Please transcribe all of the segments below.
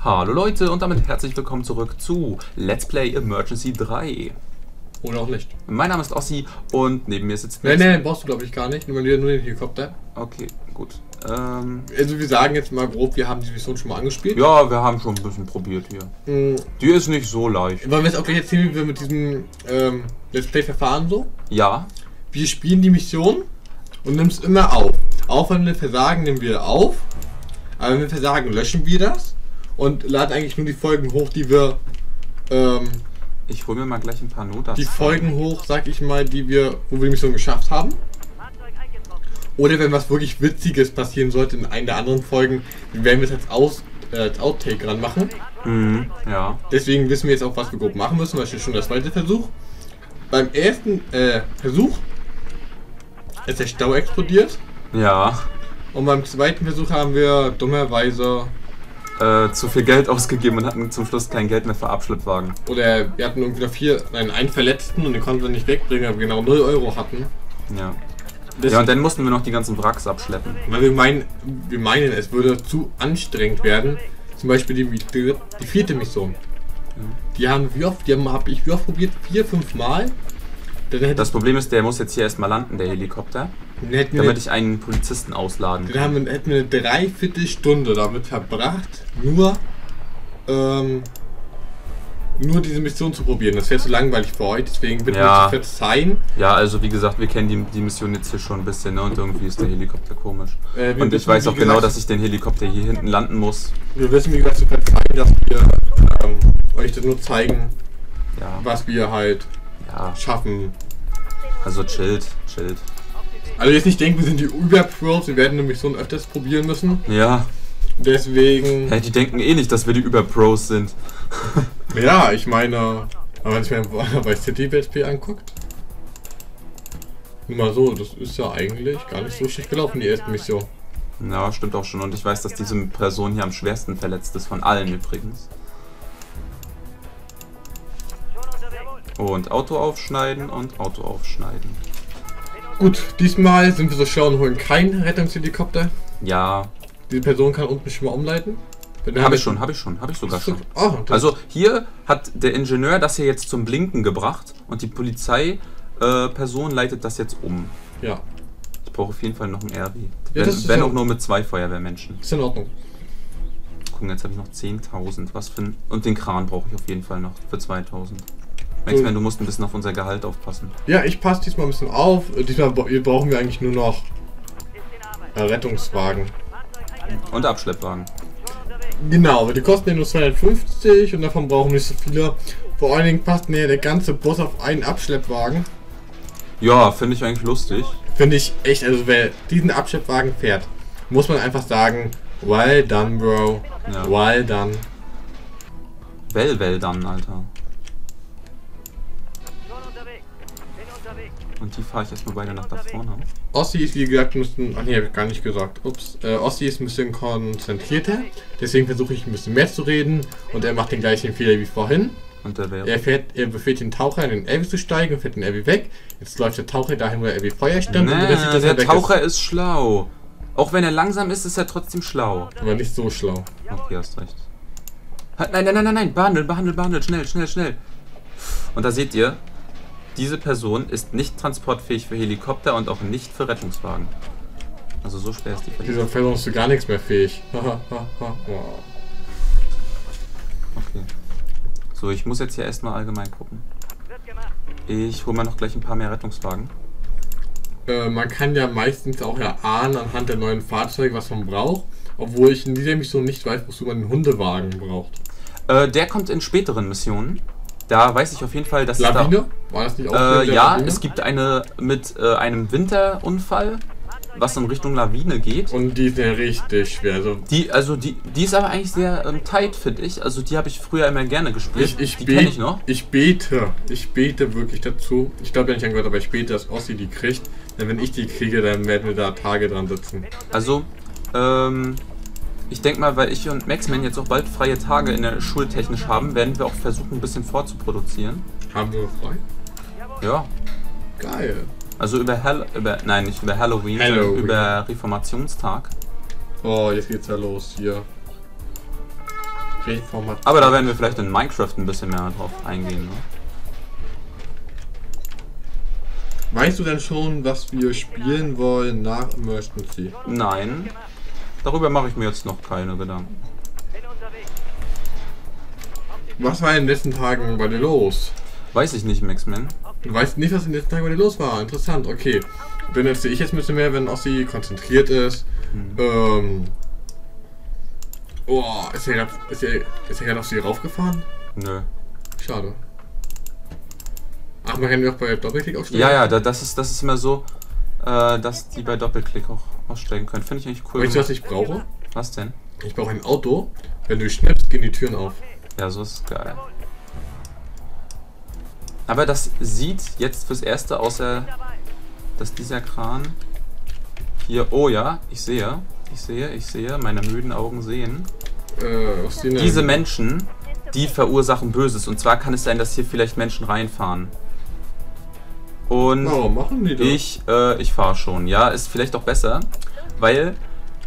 Hallo Leute und damit herzlich willkommen zurück zu Let's Play Emergency 3. Oder auch nicht. Mein Name ist Ossi und neben mir sitzt... Nee, brauchst du glaube ich gar nicht, nur den Helikopter. Okay, gut. Also wir sagen jetzt mal grob, wir haben die Mission schon mal angespielt. Ja, wir haben schon ein bisschen probiert hier. Die ist nicht so leicht. Wollen wir jetzt auch gleich erzählen, wie wir mit diesem Let's Play verfahren so? Ja. Wir spielen die Mission und nehmen es immer auf. Auch wenn wir versagen, nehmen wir auf. Aber wenn wir versagen, löschen wir das. Und laden eigentlich nur die Folgen hoch, die wir... ich hole mir mal gleich ein paar Notas. Die Folgen hoch, sag ich mal, wo wir die Mission geschafft haben. Oder wenn was wirklich Witziges passieren sollte in einer der anderen Folgen, werden wir es als Outtake ranmachen. Ja. Deswegen wissen wir jetzt auch, was wir grob machen müssen, weil es ist schon der zweite Versuch. Beim ersten Versuch ist der Stau explodiert. Ja. Und beim zweiten Versuch haben wir dummerweise zu viel Geld ausgegeben und hatten zum Schluss kein Geld mehr für Abschleppwagen. Oder wir hatten irgendwie noch einen Verletzten und den konnten wir nicht wegbringen, weil wir genau 0 Euro hatten. Ja. Ja, und dann mussten wir noch die ganzen Wracks abschleppen. Weil wir meinen, es würde zu anstrengend werden. Zum Beispiel die vierte Mission. Ja. Die habe ich wie oft probiert? 4, 5 Mal. Das Problem ist, der muss jetzt hier erstmal landen, der Helikopter. Damit ich einen Polizisten ausladen kann. Dann hätten wir eine Dreiviertelstunde damit verbracht, nur diese Mission zu probieren. Das wäre zu langweilig für euch, deswegen bitte nicht verzeihen. Ja, also wie gesagt, wir kennen die Mission jetzt hier schon ein bisschen, ne? Und irgendwie ist der Helikopter komisch. Und ich weiß auch genau, dass ich den Helikopter hier hinten landen muss. Wir wissen, wie gesagt, zu verzeihen, dass wir euch das nur zeigen, was wir halt schaffen. Also chillt. Also jetzt nicht denken, wir sind die Überpros, wir werden eine Mission öfters probieren müssen. Ja. Deswegen... Hey, die denken eh nicht, dass wir die Überpros sind. Ja, ich meine, wenn man sich mal bei City BSP anguckt. Nur mal so, das ist ja eigentlich gar nicht so schlecht gelaufen, die erste Mission. Ja, stimmt auch schon. Und ich weiß, dass diese Person hier am schwersten verletzt ist, von allen übrigens. Und Auto aufschneiden und Auto aufschneiden. Gut, diesmal sind wir so schlau und holen keinen Rettungshelikopter. Ja. Diese Person kann unten schon mal umleiten. Habe ich sogar schon. Oh, also hier hat der Ingenieur das hier jetzt zum Blinken gebracht und die Polizeiperson leitet das jetzt um. Ja. Ich brauche auf jeden Fall noch einen RW. Ja, wenn auch nur mit 2 Feuerwehrmenschen. Ist in Ordnung. Gucken, jetzt habe ich noch 10.000. Was für ein... Und den Kran brauche ich auf jeden Fall noch für 2.000. Maxman, du musst ein bisschen auf unser Gehalt aufpassen. Ja, ich passe diesmal ein bisschen auf. Diesmal brauchen wir eigentlich nur noch Rettungswagen. Und Abschleppwagen. Genau, aber die kosten ja nur 250 und davon brauchen wir nicht so viele. Vor allen Dingen passt der ganze Bus auf einen Abschleppwagen. Ja, finde ich eigentlich lustig. Finde ich echt, also wer diesen Abschleppwagen fährt, muss man einfach sagen, well done, bro. Ja. Well done. Well done, Alter. Und die fahre ich erstmal beide nach da vorne. Ossi ist wie gesagt ach nee, habe ich gar nicht gesagt. Ups. Ossi ist ein bisschen konzentrierter. Deswegen versuche ich ein bisschen mehr zu reden. Und er macht den gleichen Fehler wie vorhin. Und er befehlt den Taucher in den LW zu steigen und fährt den LW weg. Jetzt läuft der Taucher dahin, wo der LW Feuer stand. Nee, und der Taucher ist schlau. Auch wenn er langsam ist, ist er trotzdem schlau. Aber nicht so schlau. Okay, hast recht. Nein. Behandelt. Schnell. Und da seht ihr, diese Person ist nicht transportfähig für Helikopter und auch nicht für Rettungswagen. Also so schwer ist die Verletzung. Dieser Person ist zu gar nichts mehr fähig. Okay. So, ich muss jetzt hier erstmal allgemein gucken. Ich hole mir noch gleich ein paar mehr Rettungswagen. Man kann ja meistens auch erahnen anhand der neuen Fahrzeuge, was man braucht. Obwohl ich in dieser Mission nicht weiß, wozu man einen Hundewagen braucht. Der kommt in späteren Missionen. Da weiß ich auf jeden Fall, dass Lawine? War das nicht auch ja, Lawine? Es gibt eine mit einem Winterunfall, was in Richtung Lawine geht. Und die ist ja richtig schwer. Die ist aber eigentlich sehr tight, finde ich. Also die habe ich früher immer gerne gespielt. Die kenne ich noch. Ich bete wirklich dazu. Ich glaube ja nicht an Gott, aber ich bete, dass Ossi die kriegt. Denn wenn ich die kriege, dann werden wir da Tage dran sitzen. Also, ich denke mal, weil ich und Maxman jetzt auch bald freie Tage in der Schule technisch haben, werden wir auch versuchen, ein bisschen vorzuproduzieren. Haben wir frei? Ja. Geil. Also nein, nicht über Halloween, sondern über Reformationstag. Oh, jetzt geht's ja los hier. Reformat. Aber da werden wir vielleicht in Minecraft ein bisschen mehr drauf eingehen. Ne? Weißt du denn schon, was wir spielen wollen nach Emergency? Nein. Darüber mache ich mir jetzt noch keine Gedanken. Was war in den letzten Tagen bei dir los? Weiß ich nicht, Maxman. Du weißt nicht, was in den letzten Tagen bei dir los war. Interessant, okay. Dann erzähle ich jetzt ein bisschen mehr, wenn Ossi konzentriert ist. Oh, ist er gerade auf sie raufgefahren? Nö. Schade. Ach, man kann die auch bei Doppelklick ausstellen? Ja, das ist immer so, dass die bei Doppelklick auch aussteigen können. Finde ich eigentlich cool. Weißt du, was ich brauche? Was denn? Ich brauche ein Auto. Wenn du schnippst, gehen die Türen auf. Ja, so ist geil. Aber das sieht jetzt fürs Erste außer, dass dieser Kran hier... Oh ja, ich sehe, meine müden Augen sehen. Diese Menschen, die verursachen Böses. Und zwar kann es sein, dass hier vielleicht Menschen reinfahren. Und warum machen die das? Ich fahre schon. Ja, ist vielleicht auch besser, weil...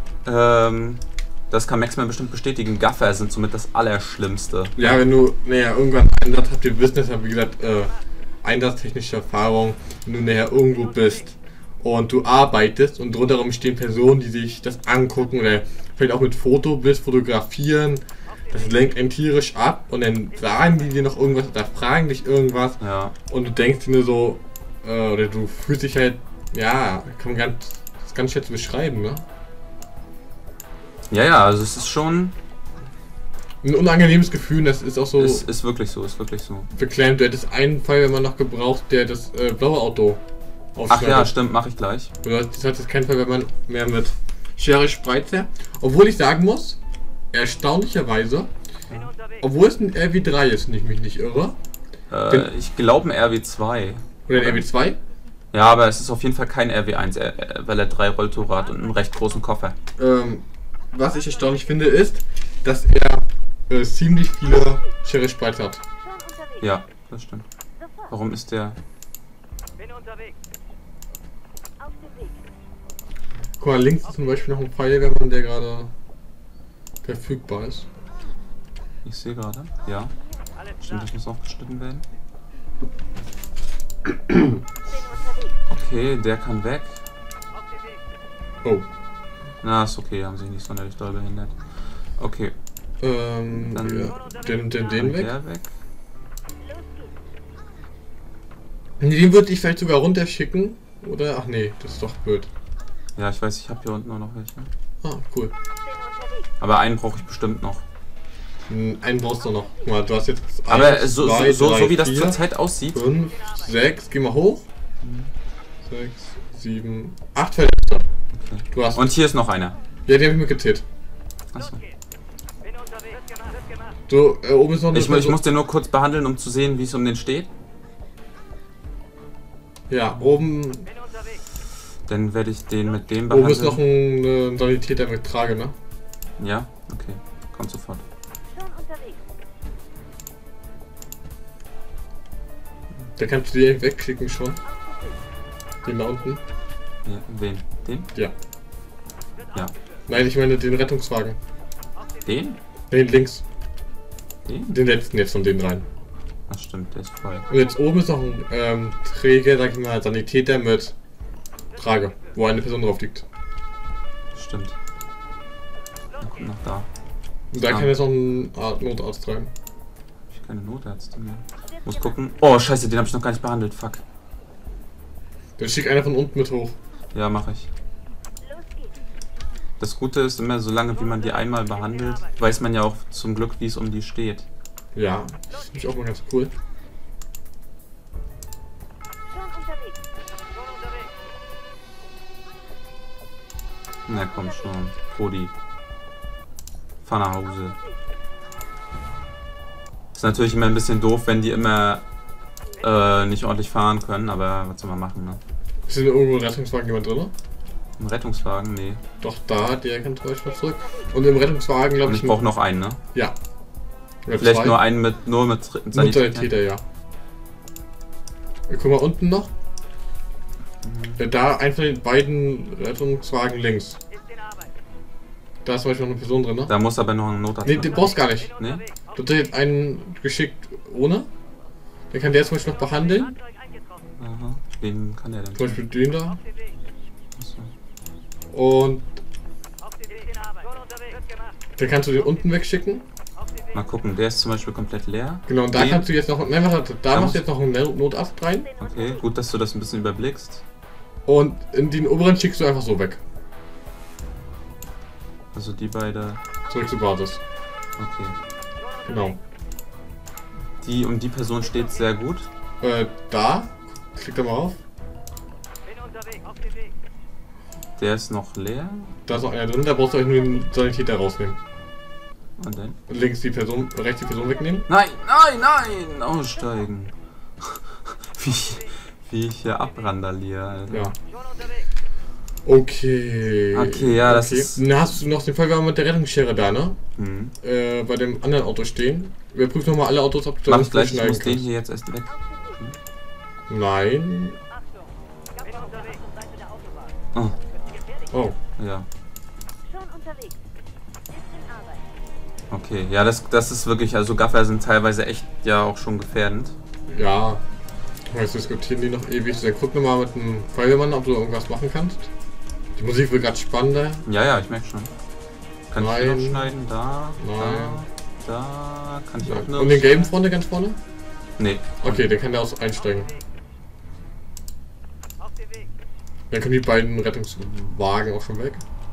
das kann Maxman bestimmt bestätigen. Gaffer sind somit das Allerschlimmste. Ja, wenn du, irgendwann Einsatz habt, ihr wisst es ja, wie gesagt, einsatztechnische Erfahrung, wenn du näher irgendwo bist und du arbeitest und rundherum stehen Personen, die sich das angucken oder vielleicht auch mit Foto bist, fotografieren, das lenkt einen tierisch ab und dann sagen die dir noch irgendwas oder fragen dich irgendwas und du denkst dir nur so, oder du fühlst dich halt, ja, kann man ganz schwer zu beschreiben, ne? Ja, also es ist schon... ein unangenehmes Gefühl, das ist auch so... Ist wirklich so, Beklemmt, du hättest einen Fall, wenn man noch gebraucht, der das blaue Auto aufschneidet. Ach ja, stimmt, mache ich gleich. Das hat jetzt keinen Fall, wenn man mehr mit Schere Spreizer. Obwohl ich sagen muss, erstaunlicherweise, obwohl es ein RW3 ist, wenn ich mich nicht irre. Ich glaube ein RW2. Oder ein RW2? Ja, aber es ist auf jeden Fall kein RW1, weil er 3 Rolltore hat und einen recht großen Koffer. Was ich erstaunlich finde, ist, dass er ziemlich viele Schere Spreizer hat. Ja, das stimmt. Warum ist der... Guck mal, links ist zum Beispiel noch ein Feuerwehrmann, der gerade verfügbar ist. Ich sehe gerade, ja. Stimmt, das muss auch geschnitten werden. Okay, der kann weg. Oh. Na, ist okay, haben sich nicht sonderlich doll behindert. Okay. Dann den weg. Der weg. Den würde ich vielleicht sogar runterschicken. Oder? Ach nee, das ist doch blöd. Ja, ich weiß, ich habe hier unten auch noch welche. Ah, cool. Aber einen brauche ich bestimmt noch. Einen brauchst du noch. Guck mal, du hast jetzt. Aber so wie das zurzeit aussieht. 5, 6, geh mal hoch. 6, 7, 8 Verletzte. Okay. Du hast. Und hier ist noch einer. Ja, die habe ich mitgezählt. Achso. So, oben ist noch eine. Ich muss den nur kurz behandeln, um zu sehen, wie es um den steht. Ja, oben. Dann werde ich den mit dem behandeln. Oben ist noch ein Sanitäter mit Trage, ne? Ja, okay. Kommt sofort. Da kannst du direkt wegklicken schon. Den da unten. Ja, wen? Den? Ja. Ja. Nein, ich meine den Rettungswagen. Den? Den links. Den? Den letzten jetzt von den dreien. Ach stimmt, der ist voll. Und jetzt oben ist noch ein Träger, sag ich mal, Sanitäter mit Trage, wo eine Person drauf liegt. Stimmt. Dann kommt noch da. Und da kann jetzt noch ein Notarzt rein. Ich habe keine Notärzte mehr. Muss gucken. Oh, scheiße, den habe ich noch gar nicht behandelt. Fuck. Dann schick einer von unten mit hoch. Ja, mache ich. Das Gute ist immer, solange wie man die einmal behandelt, weiß man ja auch zum Glück, wie es um die steht. Ja, das finde ich auch mal ganz cool. Na komm schon, Brody. Fahr nach Hause. Ist natürlich immer ein bisschen doof, wenn die immer nicht ordentlich fahren können, aber was soll man machen, ne? Ist denn irgendwo im Rettungswagen jemand drin? Im Rettungswagen? Nee. Doch, da, der kann zum Beispiel zurück. Und im Rettungswagen, glaube ich... Ich brauche noch einen, ne? Ja. Oder vielleicht nur einen mit Sanitäter, ja. Guck mal, unten noch. Da, einfach den beiden Rettungswagen links. Da ist zum Beispiel noch eine Person drin, ne? Da muss aber noch ein Notarzt. Ne, den brauchst du gar nicht. Ne? Du hast einen geschickt ohne. Der kann der zum Beispiel noch behandeln. Aha. Wen kann der denn? Zum Beispiel den da. Achso. Und der kannst du den unten wegschicken. Mal gucken, der ist zum Beispiel komplett leer. Genau, und da Den? kannst du jetzt noch. Nein, warte, da machst du jetzt noch einen Notarzt rein. Okay, gut, dass du das ein bisschen überblickst. Und in den oberen schickst du einfach so weg. Also die beide. Zurück zur Basis. Okay. Genau. Die Person steht sehr gut. Da. Klick da mal auf. Der ist noch leer. Da ist noch einer drin, da brauchst du euch nur den Sanitäter rausnehmen. Und dann? Und links die Person, rechts die Person wegnehmen. Nein, nein, nein! Aussteigen. wie ich hier abrandaliere, Alter. Ja. Okay. Okay, ja, das ist. Dann hast du noch den Fall, wir haben mit der Rettungsschere da, ne? Mhm. Bei dem anderen Auto stehen. Wir prüfen nochmal alle Autos, ob du Mach ich gleich, ich schneiden muss den kannst. hier jetzt erst weg. Nein. Oh, Oh. ja. Okay, ja, das ist wirklich, also Gaffer sind teilweise echt ja auch schon gefährdend. Ja. Jetzt diskutieren die noch ewig. Dann guck nochmal mit dem Feuerwehrmann, ob du irgendwas machen kannst. Die Musik wird gerade spannender. Ja, ja, ich merke schon. Kann ich hier Nein. noch schneiden? Da, Nein. da kann ich Ja. auch noch. Und den gelben vorne, ganz vorne? Nee. Okay, der kann der aus einsteigen. Dann können die beiden Rettungswagen auch schon weg.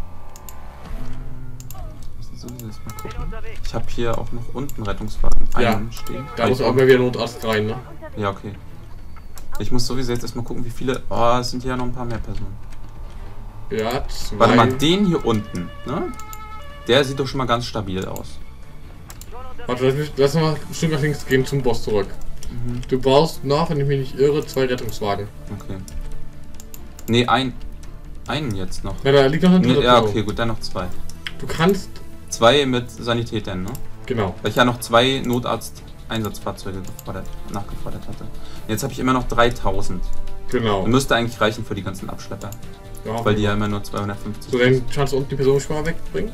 Mal gucken. Ich habe hier auch noch unten Rettungswagen. Ja. Einen stehen. Da muss auch mal wieder Notarzt rein, ne? Ja, okay. Ich muss sowieso jetzt erstmal gucken, wie viele. Oh, es sind ja noch ein paar mehr Personen. Ja, zwei. Warte mal, den hier unten, ne? Der sieht doch schon mal ganz stabil aus. Warte, lass mal bestimmt nach links gehen zum Boss zurück. Mhm. Du brauchst noch, wenn ich mich nicht irre, 2 Rettungswagen. Okay. Nee, einen jetzt noch. Na, da liegt noch eine dritte Nee, ja, Person. okay, gut, dann noch 2. Du kannst. 2 mit Sanitätern, ne? Genau. Weil ich ja noch 2 Notarzt-Einsatzfahrzeuge nachgefordert hatte. Jetzt habe ich immer noch 3000. Genau. Müsste eigentlich reichen für die ganzen Abschlepper. Ja, Weil die ja immer nur 250 so, dann kannst du unten die Person schon mal wegbringen.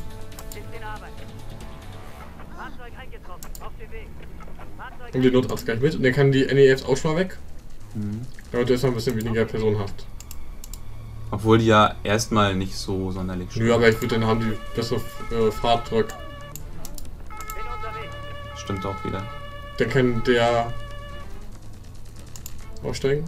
Und den Notarzt gleich mit. Und dann kann die NEFs auch schon mal weg. Mhm. Damit du erstmal ein bisschen weniger Personen hast. Obwohl die ja erstmal nicht so sonderlich Nö, aber ich würde dann haben die bessere Fahrtdruck. Stimmt auch wieder. Dann kann der aussteigen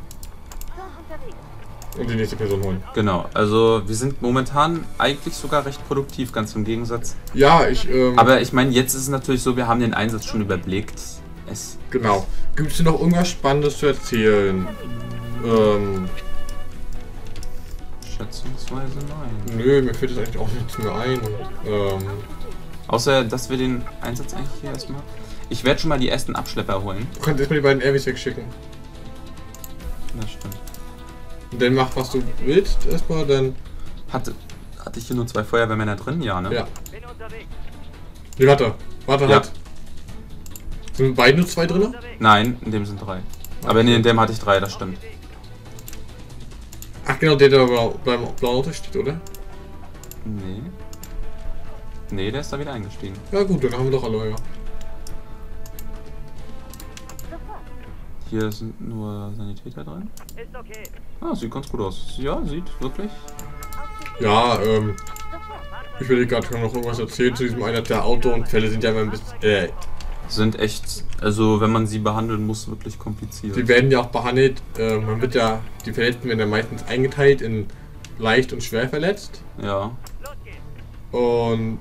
und die nächste Person holen. Genau, also wir sind momentan eigentlich sogar recht produktiv, ganz im Gegensatz. Ja, Aber ich meine, jetzt ist es natürlich so, wir haben den Einsatz schon überblickt. Genau. Gibt es hier noch irgendwas Spannendes zu erzählen? Schätzungsweise nein. Nö, mir fällt jetzt eigentlich auch nichts mehr ein. Außer, dass wir den Einsatz eigentlich hier erstmal... Ich werde schon mal die ersten Abschlepper holen. Du kannst erstmal die beiden Airways wegschicken. Das stimmt. Und dann mach, was du willst, erstmal, dann... Hatte ich hier nur 2 Feuerwehrmänner drin? Ja, ne? Ja. Nee, warte, Ja. halt. Sind beide nur 2 drin? Nein, in dem sind 3. Aber nee, in dem hatte ich 3, das stimmt. Ach genau, der da beim blauen Auto steht, oder? Nee. Nee, der ist da wieder eingestiegen. Ja gut, dann haben wir doch alle, ja. Hier sind nur Sanitäter drin. Ah, sieht ganz gut aus. Ja, sieht wirklich. Ja, ich will dir gerade noch irgendwas erzählen zu diesem Einsatz. Der Autounfälle sind ja immer ein bisschen, Sind echt, also wenn man sie behandeln muss, wirklich kompliziert. die werden ja auch behandelt, man wird ja, die Verletzten werden ja meistens eingeteilt in leicht und schwer verletzt. Ja. Und,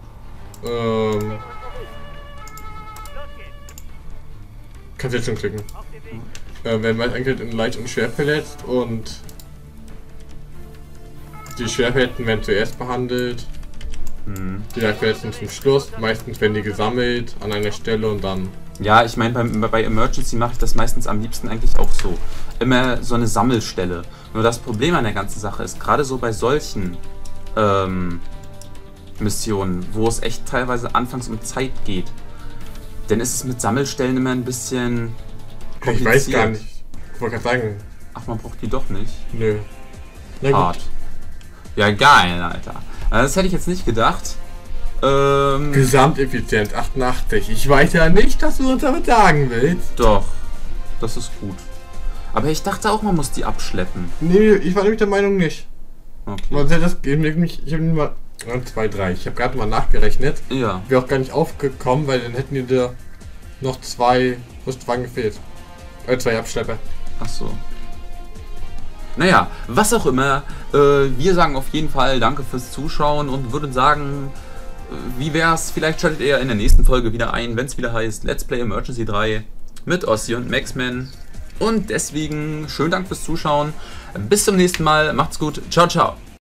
kannst jetzt schon klicken. Werden meist eingeteilt in leicht und schwer verletzt und die Schwerverletzten werden zuerst behandelt. Mhm. Die Verletzten zum Schluss. Meistens werden die gesammelt an einer Stelle und dann... Ja, ich meine, bei Emergency mache ich das meistens am liebsten eigentlich auch so. Immer so eine Sammelstelle. Nur das Problem an der ganzen Sache ist, gerade so bei solchen Missionen, wo es echt teilweise anfangs um Zeit geht, dann ist es mit Sammelstellen immer ein bisschen kompliziert. Ich weiß gar nicht. Ich wollte gerade sagen. Ach, man braucht die doch nicht. Nö. Na gut. Hart. Ja, geil, Alter. Das hätte ich jetzt nicht gedacht. Gesamteffizienz 88. Ich weiß ja nicht, was du uns damit sagen willst. Doch, das ist gut. Aber ich dachte auch, man muss die abschleppen. Nee, ich war nämlich der Meinung nicht. Okay. Man das nämlich, ich habe mal 2, 3. Ich habe gerade mal nachgerechnet. Ja. Wäre auch gar nicht aufgekommen, weil dann hätten dir noch 2 Rüstwagen gefehlt. 2 Abschlepper. Ach so. Naja, was auch immer. Wir sagen auf jeden Fall danke fürs Zuschauen und würden sagen, wie wär's? Vielleicht schaltet ihr in der nächsten Folge wieder ein, wenn es wieder heißt Let's Play Emergency 3 mit Ossi und Maxman. Und deswegen schönen Dank fürs Zuschauen. Bis zum nächsten Mal. Macht's gut. Ciao, ciao.